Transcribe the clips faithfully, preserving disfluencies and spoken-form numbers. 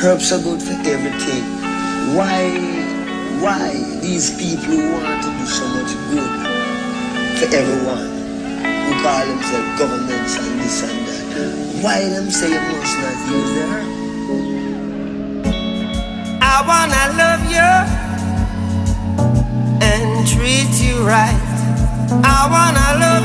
Herbs are good for everything. Why, why these people who want to do so much good for everyone, who call themselves governments and this and that, why them say you must not use the herb? I wanna love you and treat you right. I wanna love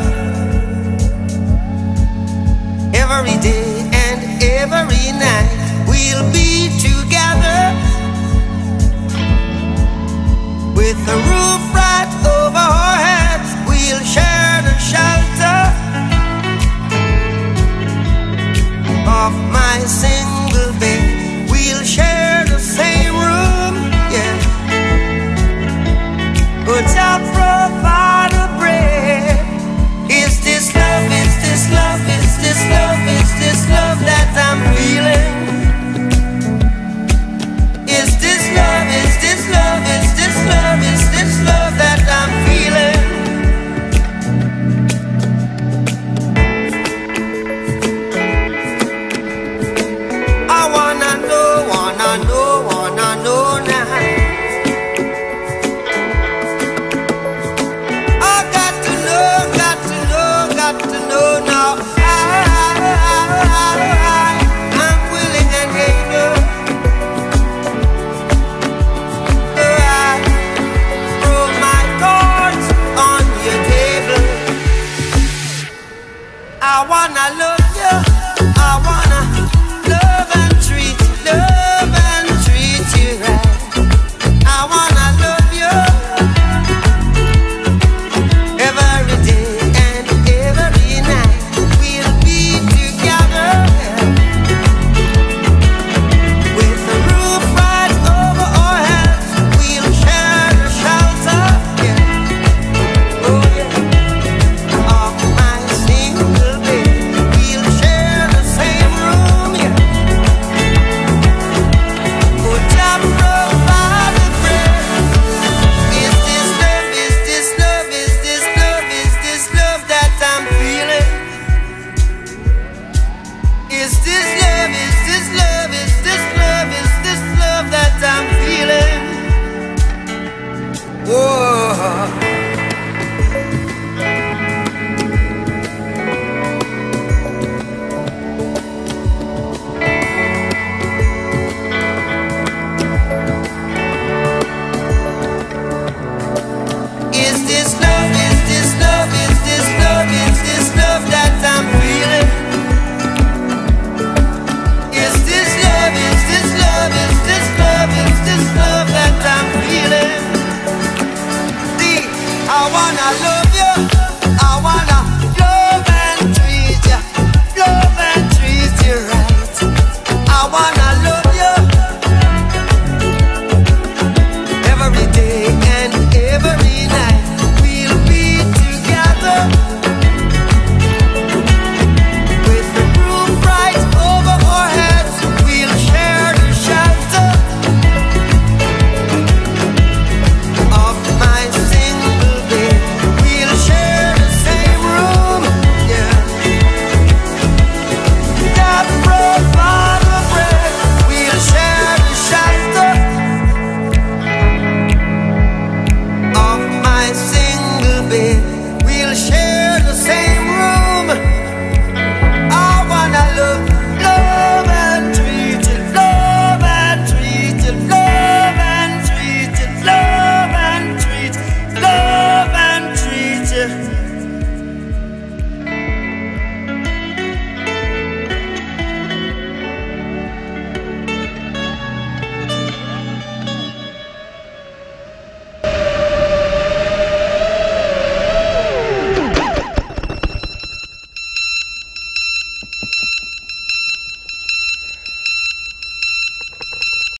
you every day and every night. We'll be together with the roof right over our heads. We'll share the shelter of my single bed. We'll share the same room, yeah. Good job, provide a bread. Is this love, is this love, is this love, is this love that I'm feeling? Is this love, is this love, is this love, is this love that I'm feeling? I wanna know, wanna know, wanna know now. I got to know, got to know, got to know now. I, I, I, I'm willing and able. I throw my cards on your table. I wanna love you. I wanna love and treat, love and treat you right. I wanna love you every day and every night. We'll be together with the roof right over our heads. We'll share the shelter, yeah. Oh yeah, of my single bed. We'll share the same room, yeah. Good job, provide the bread. Is this love, is this love, is this love, is this love that I'm feeling? Is this love, is this love, is this love, is this love that I'm feeling? Whoa. Is this love, is this love, is this love, is this love that I'm feeling? Is this love, is this love, is this love, is this love that I'm feeling? See, I wanna love